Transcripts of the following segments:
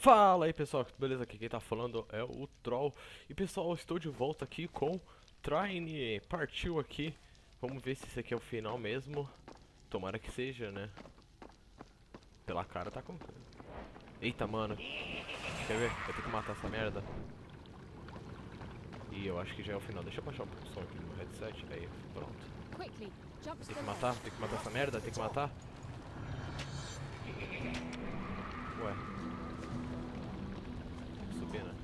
Fala aí pessoal, beleza? Aqui quem tá falando é o Troll. E pessoal, eu estou de volta aqui com Trine. Partiu aqui. Vamos ver se esse aqui é o final mesmo. Tomara que seja, né? Pela cara tá com... Eita, mano. Quer ver? Vai ter que matar essa merda. E eu acho que já é o final. Deixa eu baixar o som aqui no meu headset. Aí, pronto. Tem que matar? Tem que matar essa merda? Tem que matar? Ué. Subir, né?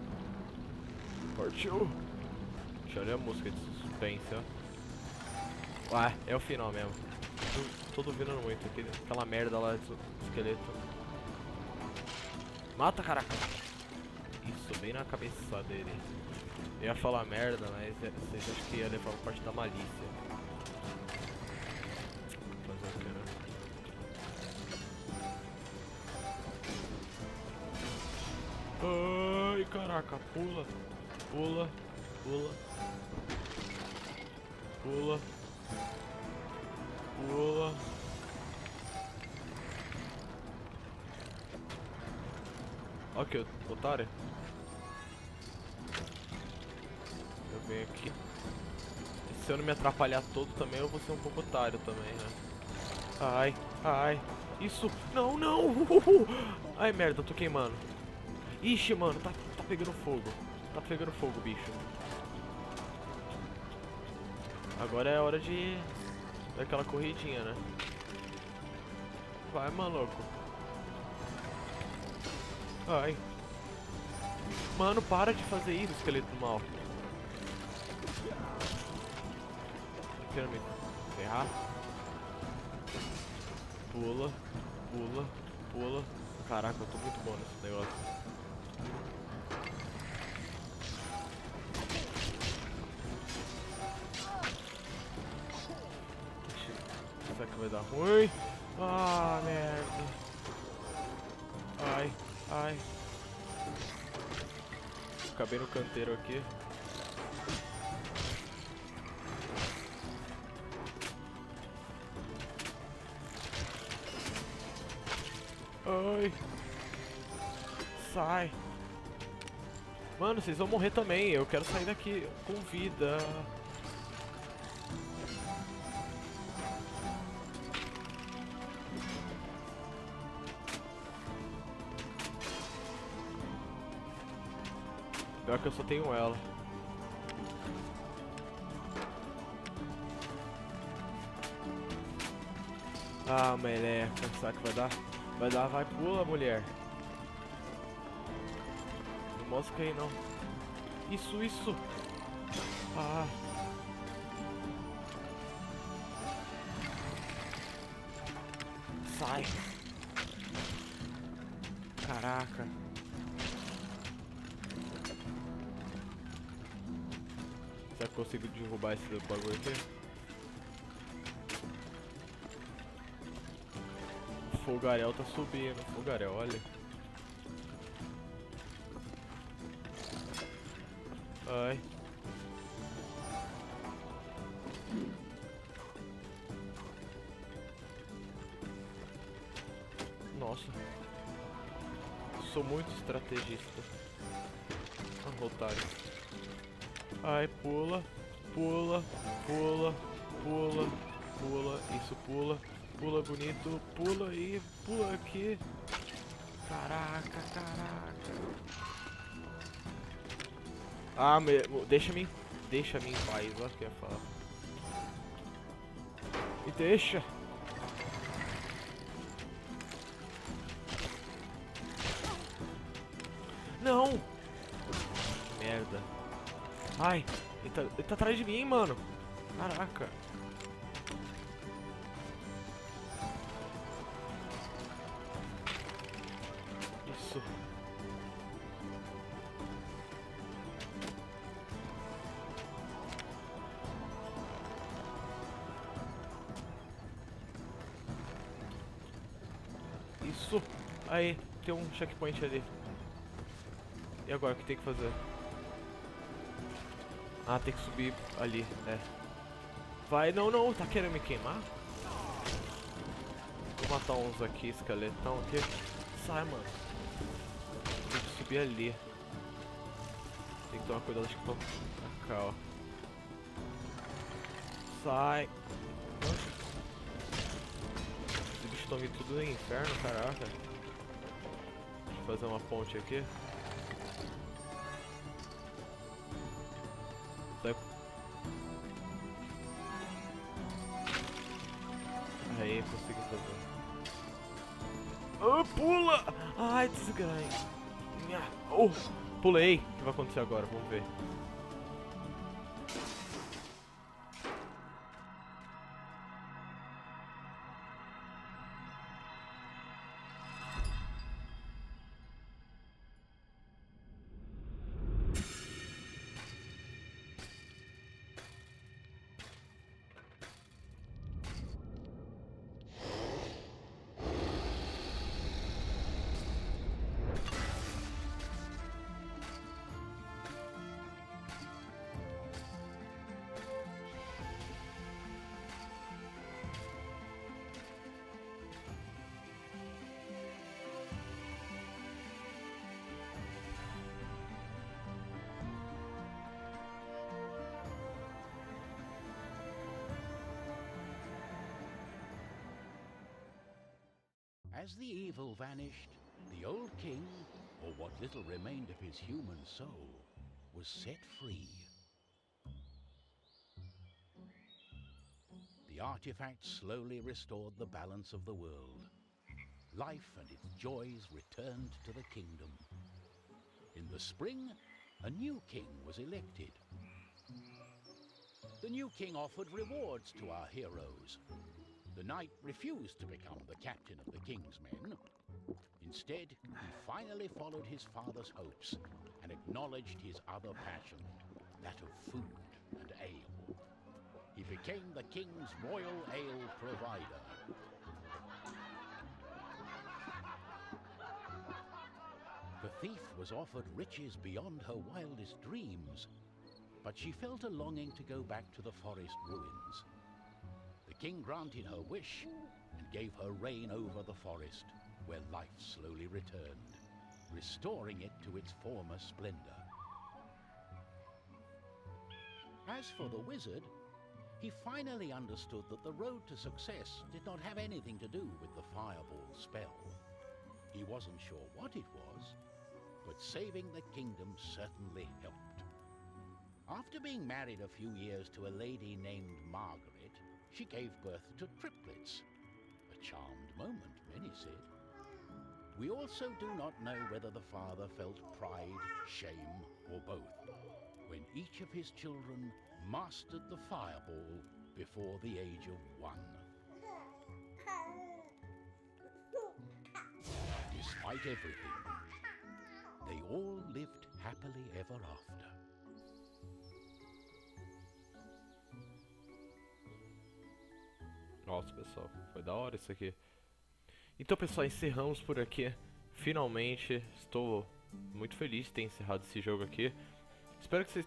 Partiu! Deixa eu olhar a música de suspense, ó. Ué, é o final mesmo. Tô duvidando muito. Aquela merda lá de esqueleto. Mata, caraca! Isso, bem na cabeça dele. Eu ia falar merda, mas vocês acham que ia levar parte da malícia. Fazer o que, né? Ai, caraca, pula, pula, pula, pula, pula. Ok, otário. Eu venho aqui. Se eu não me atrapalhar todo também, eu vou ser um pouco otário também, né? Ai, ai. Isso, não, não. Ai, merda, eu tô queimando. Ixi, mano, tá pegando fogo. Tá pegando fogo, bicho. Agora é a hora de... daquela corridinha, né? Vai, maluco. Ai. Mano, para de fazer isso, esqueleto do mal. Quero me ferrar. Pula, pula, pula. Caraca, eu tô muito bom nesse negócio. Será que vai dar ruim? Ah, merda. Ai, ai. Acabei no canteiro aqui. Ai. Sai. Mano, vocês vão morrer também. Eu quero sair daqui com vida. Pior que eu só tenho ela. Ah, meleca. Será que vai dar? Vai dar, vai, pula, mulher. Não mosca aí, não. Isso, isso. Ah. Sai. Caraca. Será que eu consigo derrubar esse bagulho aqui? O fogaréu tá subindo. Fogaréu, olha. Ai. Nossa. Sou muito estrategista. Ah, otário. Ai, pula, pula, pula, pula, pula, isso, pula, pula bonito, pula aí, pula aqui. Caraca, caraca. Ah, deixa-me em paz, olha o que eu ia falar. Me deixa. Não. Merda. Ai, ele tá atrás de mim, mano. Caraca. Isso. Isso. Aí, tem um checkpoint ali. E agora, o que tem que fazer? Ah, tem que subir ali, né? Vai, não, não, tá querendo me queimar? Vou matar uns aqui, esqueletão aqui. Sai, mano. subir ali. Tem que tomar cuidado, acho que pra cá, ó. Sai! Os bichos estão vindo tudo no inferno, caraca. Deixa eu fazer uma ponte aqui. Sai. Aí, consegui fazer. Oh, pula! Ai, desgraça. Oh, pulei. O que vai acontecer agora? Vamos ver. As the evil vanished, the old king, or what little remained of his human soul, was set free. The artifact slowly restored the balance of the world. Life and its joys returned to the kingdom. In the spring, a new king was elected. The new king offered rewards to our heroes. The knight refused to become the captain of the king's men. Instead, he finally followed his father's hopes and acknowledged his other passion, that of food and ale. He became the king's royal ale provider. The thief was offered riches beyond her wildest dreams, but she felt a longing to go back to the forest ruins. The king granted her wish and gave her reign over the forest, where life slowly returned, restoring it to its former splendor. As for the wizard, he finally understood that the road to success did not have anything to do with the fireball spell. He wasn't sure what it was, but saving the kingdom certainly helped. After being married a few years to a lady named Margaret, she gave birth to triplets. A charmed moment, many said. We also do not know whether the father felt pride, shame, or both, when each of his children mastered the fireball before the age of 1. Despite everything, they all lived happily ever after. Nossa, pessoal, foi da hora isso aqui. Então, pessoal, encerramos por aqui. Finalmente, estou muito feliz de ter encerrado esse jogo aqui. Espero que vocês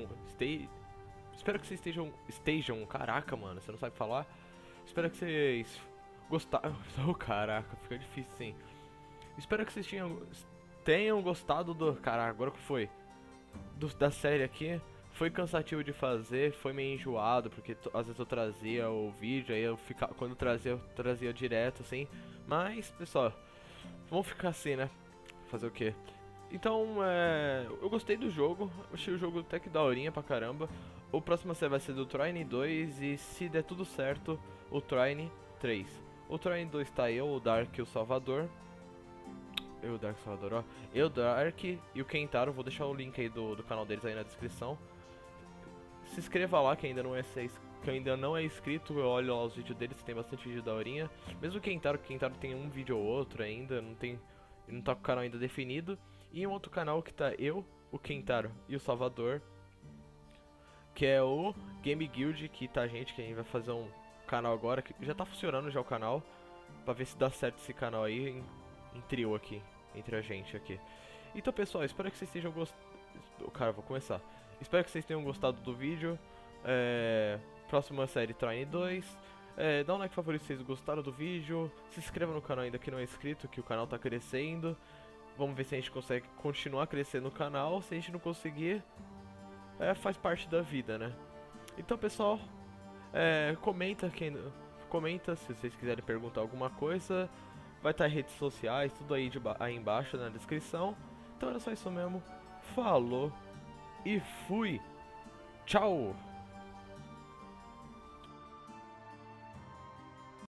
estejam... Caraca, mano, você não sabe falar? Espero que vocês gostaram... Oh, caraca, fica difícil sim. Espero que vocês tenham gostado do... Caraca, agora que foi? Da série aqui. Foi cansativo de fazer, foi meio enjoado, porque às vezes eu trazia o vídeo, aí quando eu trazia direto, assim. Mas, pessoal, vamos ficar assim, né? Fazer o quê? Então, eu gostei do jogo, achei o jogo até que daorinha pra caramba. O próximo série vai ser do Trine 2 e, se der tudo certo, o Trine 3. O Trine 2 tá eu, o Dark e o Salvador. Eu, o Dark e o Salvador, ó. Eu, o Dark e o Kentaro, vou deixar o link aí do canal deles aí na descrição. Se inscreva lá, que ainda não é inscrito, eu olho lá os vídeos deles, tem bastante vídeo daorinha. Mesmo o Kentaro tem um vídeo ou outro ainda, não tá com o canal ainda definido. E um outro canal que tá eu, o Kentaro e o Salvador, que é o Game Guild, que tá gente, que a gente vai fazer um canal agora, que já tá funcionando já o canal, pra ver se dá certo esse canal aí em trio aqui, entre a gente aqui. Então, pessoal, espero que vocês estejam gostando. Cara, vou começar. Espero que vocês tenham gostado do vídeo. Próxima série Trine 2. Dá um like favorito se vocês gostaram do vídeo. Se inscreva no canal ainda que não é inscrito, que o canal tá crescendo. Vamos ver se a gente consegue continuar crescendo o canal. Se a gente não conseguir, faz parte da vida, né? Então, pessoal, comenta se vocês quiserem perguntar alguma coisa. Vai estar em redes sociais, tudo aí embaixo na descrição. Então era só isso mesmo. Falou e fui. Tchau!